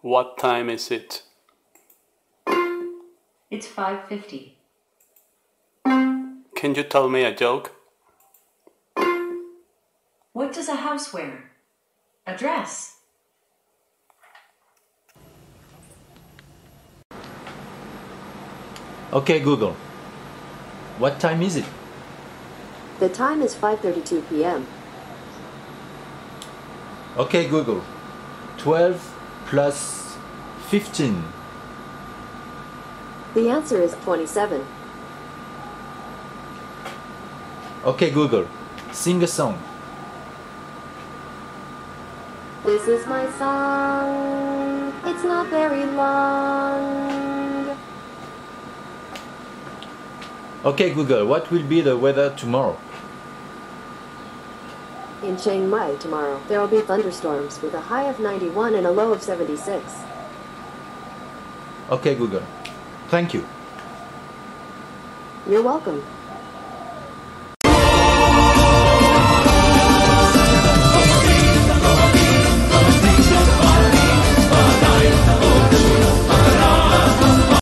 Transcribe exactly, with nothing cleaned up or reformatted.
What time is it? It's five fifty. Can you tell me a joke? What does a house wear? A dress. Okay, Google. What time is it? The time is five thirty-two p m Okay, Google. twelve plus fifteen. The answer is twenty-seven. Okay, Google. Sing a song. This is my song. It's not very long. Okay, Google. What will be the weather tomorrow? In Chiang Mai tomorrow, there will be thunderstorms with a high of ninety-one and a low of seventy-six. Okay, Google. Thank you. You're welcome.